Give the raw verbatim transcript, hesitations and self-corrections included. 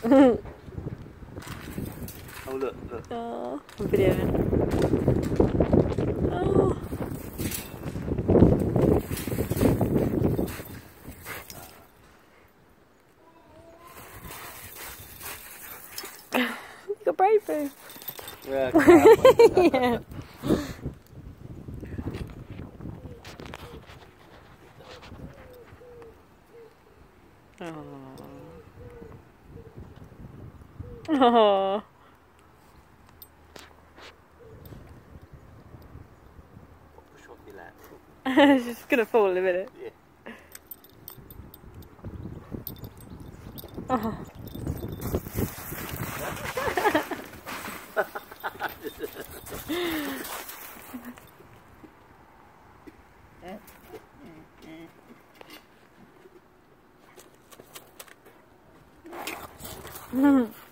Oh look, look. Oh, I'm videoing. Oh. You got brave boo. Yeah. Yeah. Oh. Push off your lap. She's gonna fall in a minute. Yeah. Oh. Mm-hmm.